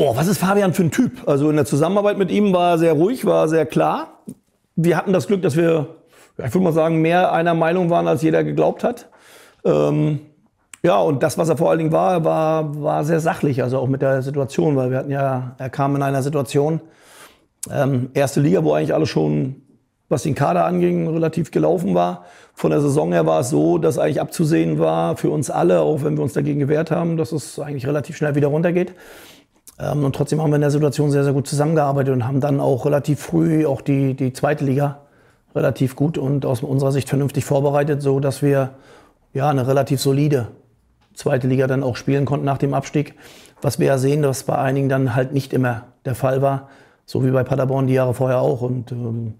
Oh, was ist Fabian für ein Typ? Also in der Zusammenarbeit mit ihm war er sehr ruhig, war sehr klar. Wir hatten das Glück, dass wir, ja, ich würde mal sagen, mehr einer Meinung waren, als jeder geglaubt hat. Ja, und das, was er vor allen Dingen war sehr sachlich, also auch mit der Situation, weil wir hatten ja, er kam in einer Situation, erste Liga, wo eigentlich alles schon, was den Kader anging, relativ gelaufen war. Von der Saison her war es so, dass eigentlich abzusehen war für uns alle, auch wenn wir uns dagegen gewehrt haben, dass es eigentlich relativ schnell wieder runtergeht. Und trotzdem haben wir in der Situation sehr, sehr gut zusammengearbeitet und haben dann auch relativ früh auch die zweite Liga relativ gut und aus unserer Sicht vernünftig vorbereitet, so dass wir ja eine relativ solide zweite Liga dann auch spielen konnten nach dem Abstieg. Was wir ja sehen, dass bei einigen dann halt nicht immer der Fall war, so wie bei Paderborn die Jahre vorher auch. Und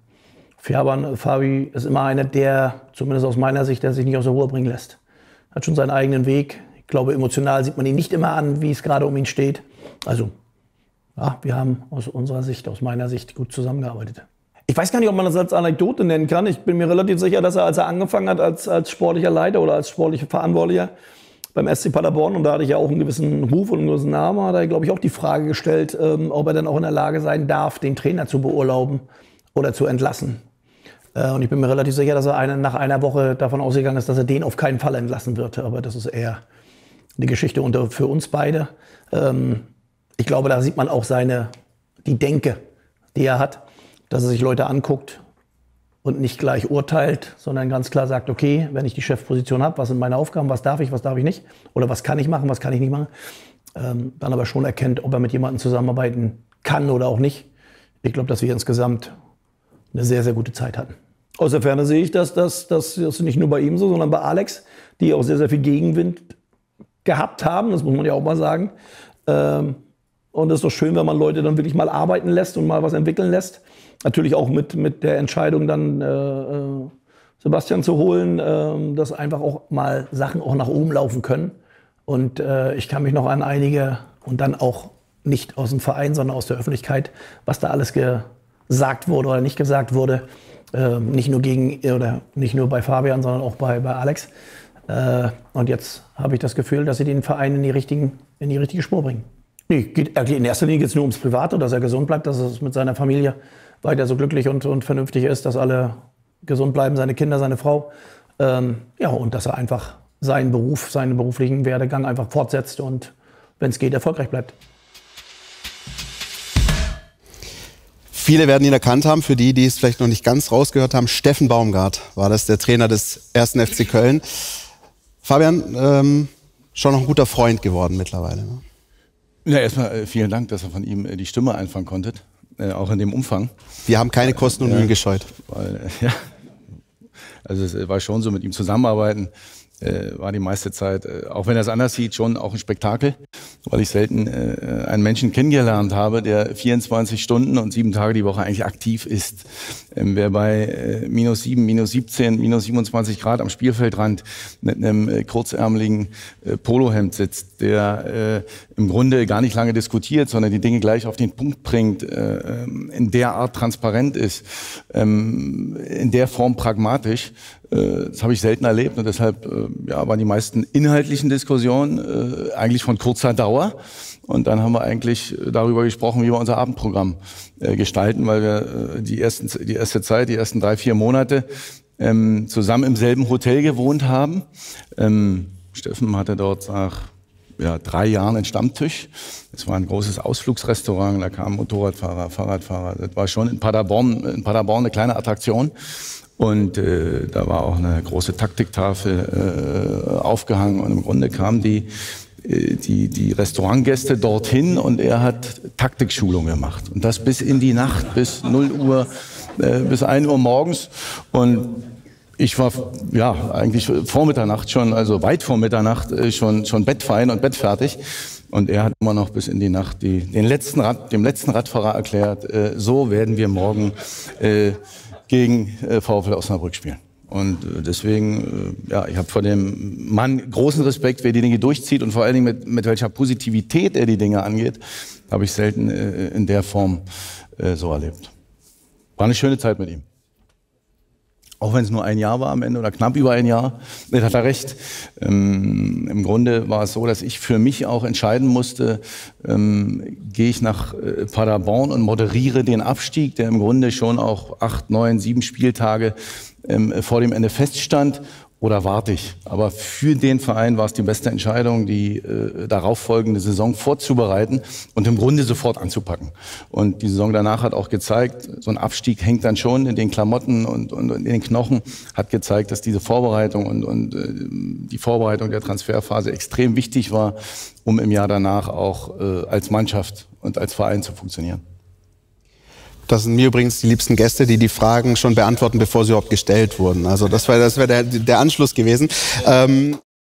Fabi ist immer einer, der, zumindest aus meiner Sicht, der sich nicht aus der Ruhe bringen lässt. Hat schon seinen eigenen Weg. Ich glaube, emotional sieht man ihn nicht immer an, wie es gerade um ihn steht. Also, ja, wir haben aus unserer Sicht, aus meiner Sicht gut zusammengearbeitet. Ich weiß gar nicht, ob man das als Anekdote nennen kann. Ich bin mir relativ sicher, dass er, als er angefangen hat als sportlicher Leiter oder als sportlicher Verantwortlicher beim SC Paderborn, und da hatte ich ja auch einen gewissen Ruf und einen gewissen Namen, hat er, glaube ich, auch die Frage gestellt, ob er dann auch in der Lage sein darf, den Trainer zu beurlauben oder zu entlassen. Und ich bin mir relativ sicher, dass er nach einer Woche davon ausgegangen ist, dass er den auf keinen Fall entlassen wird. Aber das ist eher eine Geschichte für uns beide. Ich glaube, da sieht man auch die Denke, die er hat, dass er sich Leute anguckt und nicht gleich urteilt, sondern ganz klar sagt, okay, wenn ich die Chefposition habe, was sind meine Aufgaben, was darf ich nicht? Oder was kann ich machen, was kann ich nicht machen? Dann aber schon erkennt, ob er mit jemandem zusammenarbeiten kann oder auch nicht. Ich glaube, dass wir insgesamt eine sehr, sehr gute Zeit hatten. Aus der Ferne sehe ich, dass das nicht nur bei ihm so, sondern bei Alex, die auch sehr, sehr viel Gegenwind gehabt haben, das muss man ja auch mal sagen. Und es ist doch schön, wenn man Leute dann wirklich mal arbeiten lässt und mal was entwickeln lässt. Natürlich auch mit der Entscheidung dann Sebastian zu holen, dass einfach auch mal Sachen auch nach oben laufen können. Und ich kann mich noch an einige, und dann auch nicht aus dem Verein, sondern aus der Öffentlichkeit, was da alles gesagt wurde oder nicht gesagt wurde, nicht nur bei Fabian, sondern auch bei Alex. Und jetzt habe ich das Gefühl, dass sie den Verein in die richtige Spur bringen. Nee, in erster Linie geht es nur ums Private, dass er gesund bleibt, dass es mit seiner Familie weiter so glücklich und vernünftig ist, dass alle gesund bleiben, seine Kinder, seine Frau. Ja, und dass er einfach seinen beruflichen Werdegang einfach fortsetzt und, wenn es geht, erfolgreich bleibt. Viele werden ihn erkannt haben, für die es vielleicht noch nicht ganz rausgehört haben. Steffen Baumgart war das, der Trainer des 1. FC Köln. Fabian, schon noch ein guter Freund geworden mittlerweile. Ne? Ja, erstmal vielen Dank, dass ihr von ihm die Stimme einfangen konntet, auch in dem Umfang. Wir haben keine Kosten und Mühen gescheut. Ja, also es war schon so, mit ihm zusammenarbeiten, war die meiste Zeit, auch wenn er es anders sieht, schon auch ein Spektakel, weil ich selten einen Menschen kennengelernt habe, der 24 Stunden und 7 Tage die Woche eigentlich aktiv ist. Wer bei -7, -17, -27 Grad am Spielfeldrand mit einem kurzärmeligen Polohemd sitzt, der im Grunde gar nicht lange diskutiert, sondern die Dinge gleich auf den Punkt bringt, in der Art transparent ist, in der Form pragmatisch, das habe ich selten erlebt, und deshalb waren die meisten inhaltlichen Diskussionen eigentlich von kurzer Dauer. Und dann haben wir eigentlich darüber gesprochen, wie wir unser Abendprogramm gestalten, weil wir die ersten 3, 4 Monate zusammen im selben Hotel gewohnt haben. Steffen hatte dort nach 3 Jahren einen Stammtisch. Es war ein großes Ausflugsrestaurant, da kamen Motorradfahrer, Fahrradfahrer. Das war schon in Paderborn eine kleine Attraktion. Und da war auch eine große Taktiktafel aufgehangen, und im Grunde kamen die Restaurantgäste dorthin und er hat Taktikschulung gemacht. Und das bis in die Nacht, bis 0 Uhr, bis 1 Uhr morgens. Und ich war eigentlich vor Mitternacht schon, also weit vor Mitternacht schon bettfein und bettfertig. Und er hat immer noch bis in die Nacht dem letzten Radfahrer erklärt, so werden wir morgen gegen VfL Osnabrück spielen. Und deswegen, ich habe vor dem Mann großen Respekt, wer die Dinge durchzieht und vor allen Dingen mit welcher Positivität er die Dinge angeht, habe ich selten in der Form so erlebt. War eine schöne Zeit mit ihm. Auch wenn es nur ein Jahr war am Ende oder knapp über ein Jahr, da hat er recht. Im Grunde war es so, dass ich für mich auch entscheiden musste, gehe ich nach Paderborn und moderiere den Abstieg, der im Grunde schon auch 8, 9, 7 Spieltage vor dem Ende feststand, oder warte ich? Aber für den Verein war es die beste Entscheidung, die darauffolgende Saison vorzubereiten und im Grunde sofort anzupacken. Und die Saison danach hat auch gezeigt, so ein Abstieg hängt dann schon in den Klamotten und in den Knochen, hat gezeigt, dass diese Vorbereitung und die Vorbereitung der Transferphase extrem wichtig war, um im Jahr danach auch als Mannschaft und als Verein zu funktionieren. Das sind mir übrigens die liebsten Gäste, die Fragen schon beantworten, bevor sie überhaupt gestellt wurden. Also das wäre der Anschluss gewesen.